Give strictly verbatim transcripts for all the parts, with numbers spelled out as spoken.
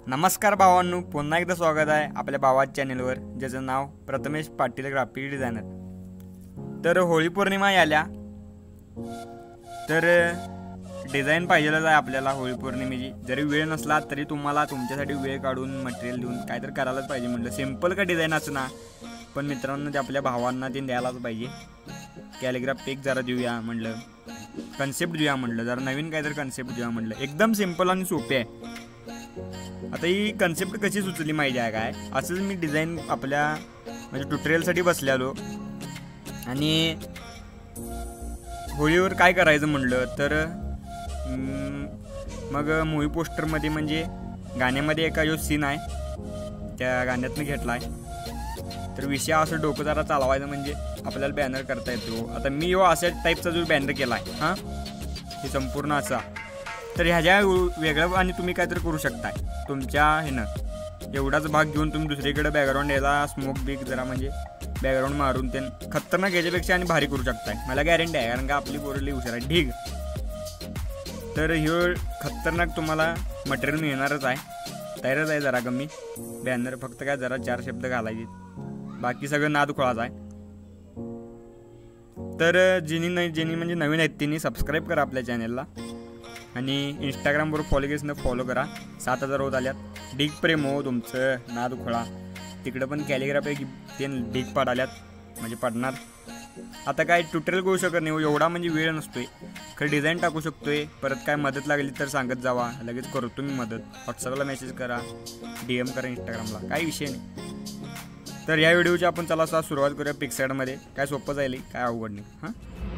नमस्कार भावांनो, पुन्हा एकदा स्वागत आहे आपल्या भावाच्या चॅनलवर, ज्याचं नाव प्रथमेश पाटील ग्राफिक डिझायनर. तर होळी पौर्णिमा आल्या, तर डिझाईन पाहिजेलच आहे आपल्याला होळी पौर्णिमेची. जरी वेळ नसला तरी तुम्हाला तुमच्यासाठी वेळ काढून मटेरियल देऊन काहीतरी करायलाच पाहिजे. म्हटलं सिम्पल का डिझाईन असं ना, पण मित्रांनो ते आपल्या भावांना ते द्यायलाच पाहिजे. कॅलिग्राफ पेक जरा देऊया म्हटलं, कन्सेप्ट देऊया म्हटलं, जरा नवीन काहीतरी कन्सेप्ट देऊया म्हटलं. एकदम सिम्पल आणि सोपे आहे. आता ही कन्सेप्ट कशी सुचली माहिती आहे काय? असंच मी डिझाईन आपल्या म्हणजे ट्युटोरियलसाठी बसलेलो आणि होळीवर काय करायचं म्हटलं तर मग मूवी पोस्टरमध्ये म्हणजे गाण्यामध्ये एका जो सीन आहे त्या गाण्यातनं घेतला आहे. तर विषय असं डोकं जरा चालवायचं म्हणजे आपल्याला बॅनर करता येतो. आता मी यो अशा टाईपचा जो बॅनर केला आहे हां, हे संपूर्ण असा. तर ह्याच्या वेगळं आणि तुम्ही काहीतरी करू शकताय तुमच्या ह्यानं. एवढाच भाग घेऊन तुम्ही दुसरीकडे बॅकग्राऊंड याला स्मोक बिक जरा म्हणजे बॅकग्राऊंड मारून ते खतरनाक याच्यापेक्षा आणि भारी करू शकताय, मला गॅरंटी आहे. कारण का आपली पोरली हुशार आहे ठीक. तर ह्यो खतरनाक तुम्हाला मटेरियल मिळणारच आहे. तयारच आहे जरा कमी बॅनर, फक्त काय जरा चार शब्द घालायचे, बाकी सगळं नाद खोळाच आहे. तर जिनी नाही जिनी म्हणजे नवीन आहेत त्यांनी सबस्क्राईब करा आपल्या चॅनलला आणि इंस्टाग्रामवर फॉलो केस न फॉलो करा. सात हजार होत आल्यात. डीग प्रेम हो तुमचं नाद खोळा. तिकडं पण कॅलिग्राफी ते डीग पडाल्यात म्हणजे पडणार. आता काय ट्युटोरियल करू शकत नाही एवढा म्हणजे वेळ नसतोय. खरं डिझाईन टाकू शकतोय. परत काय मदत लागली तर सांगत जावा, लगेच करतो मी मदत. व्हॉट्सअपला मेसेज करा, डी एम करा इंस्टाग्रामला, काही विषय नाही. तर या व्हिडिओची आपण चला असा सुरुवात करूया पिक्सार्टमध्ये. काय सोपं जाईल, काय अवघड नाही हां.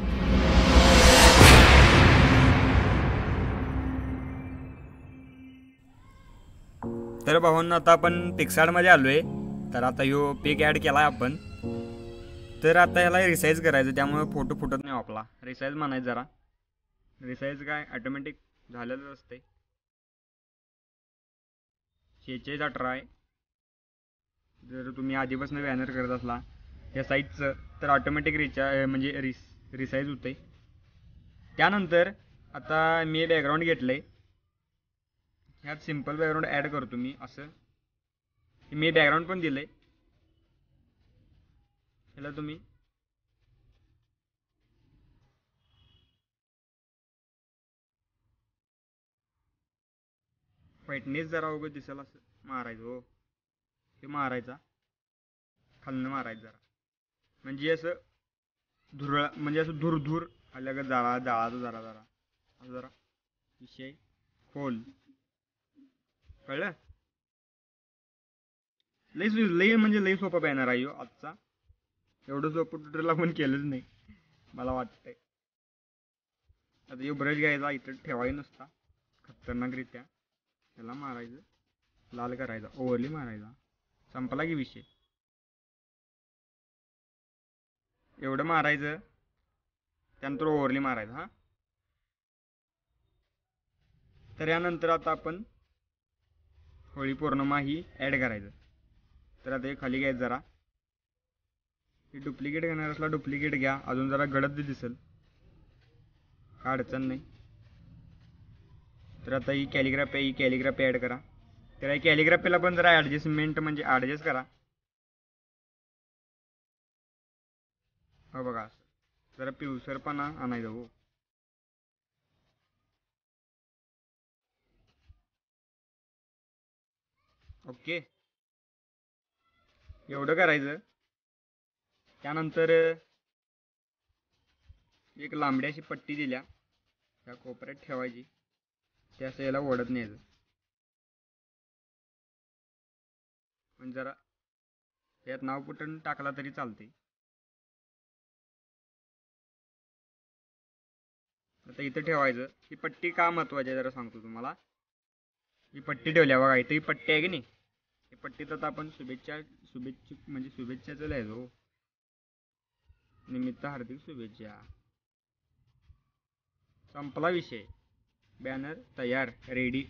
तर भावांनो आता आपण पिक्सार्टमध्ये आलो आहे. तर आता ह्यो पेक ॲड केला आहे आपण. तर आता ह्याला रिसाईज करायचं, त्यामुळे फोटो फुटत नाही आपला. रिसाईज म्हणायचं जरा. रिसाईज काय ऑटोमॅटिक झालेलंच असते. शेहेचाळीस अठरा आहे. जर तुम्ही आधीपासून बॅनर करत असला या साईजचं तर ऑटोमॅटिक रिचा म्हणजे रिस रिसाईज होते. त्यानंतर आता मी बॅकग्राऊंड घेतलं आहे. ह्यात सिम्पल बॅकग्राऊंड ॲड करतो मी. असं मी बॅकग्राऊंड पण दिलं आहे. ह्याला तुम्ही व्हाईटनेस जरा उगं दिसेल असं मारायचं. हो हे मारायचा, खालनं मारायचं जरा, म्हणजे असं धुरळा म्हणजे असं धूर धूर आल्या का जाळा जाळाचं जरा जरा असं जरा विषय खोल. कळलं? लई लई म्हणजे लई सोपा बॅनर आहे आजचा. एवढं सोपं ट्युटोरियल आपण केलंच नाही मला वाटतंय. आता यो ब्रश घ्यायचा, इथं ठेवायचा नसता खतरनाकरित्या. त्याला मारायचं, लाल करायचा, ओव्हरली मारायचा, संपला की विषय. एवढं मारायचं, त्यानंतर ओव्हरली मारायचं हां. तर यानंतर आता आपण होळी पौर्णिमा ही ॲड करायचं. तर आता हे खाली घ्यायचं जरा. हे डुप्लिकेट घेणार असला डुप्लिकेट घ्या, अजून जरा गडद दिसेल, काय अडचण नाही. तर आता ही कॅलिग्राफी आहे, ही कॅलिग्राफी ॲड करा. तर या कॅलिग्राफीला पण जरा ॲडजस्टमेंट म्हणजे ॲडजस्ट करा. हो बघा जरा पिवसरपणा आणायचं. हो ओके, एवढं करायचं. त्यानंतर एक लांबडी अशी पट्टी दिल्या त्या कोपऱ्यात ठेवायची. ते असं याला ओढत न्यायचं. पण जरा त्यात नाव पुटून टाकला तरी चालते. आता इथं ठेवायचं. ही पट्टी का महत्वाची आहे जरा सांगतो तुम्हाला. ही पट्टी ठेवल्या बघा, इथं ही पट्टी आहे की नाही. ही पट्टीत आता आपण शुभेच्छा शुभेच्छा म्हणजे शुभेच्छाचं लिहायचो. निमित्त हार्दिक शुभेच्छा. संपला विषय. बॅनर तयार, रेडी.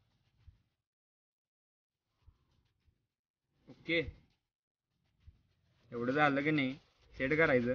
ओके, एवढं झालं की नाही सेट करायचं.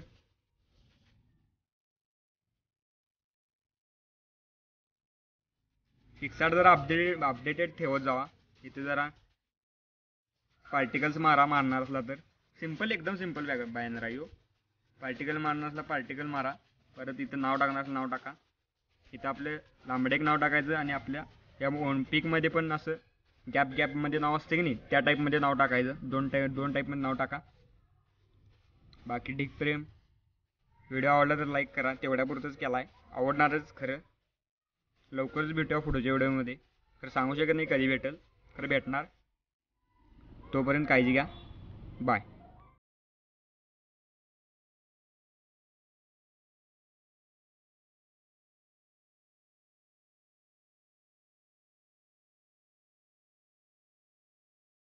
पिक्सार्ट जरा अपडेट अपडेटेड ठेवत जावा. इथे जरा पार्टिकल्स मारा मारणार असला तर सिंपल एकदम सिंपल बॅग बॅनर आहे हो. पार्टिकल मारणार असला पार्टिकल मारा. परत इथं नाव टाकणार असलं नाव टाका. इथं आपलं लांबडेक नाव टाकायचं आणि आपल्या या पिकमध्ये पण असं गॅप गॅपमध्ये नाव असते की नाही त्या टाईपमध्ये नाव टाकायचं. दोन टाईप दोन टाईपमध्ये नाव टाका. बाकी ढिग प्रेम. व्हिडिओ आवडला तर लाईक करा. तेवढ्यापुरतंच केला आहे. आवडणारच खरं. लवकरच भेटूया पुढच्या व्हिडिओमध्ये. खरं सांगू शकत नाही कधी भेटेल. खरं भेटणार. तोपर्यंत काळजी घ्या. बाय.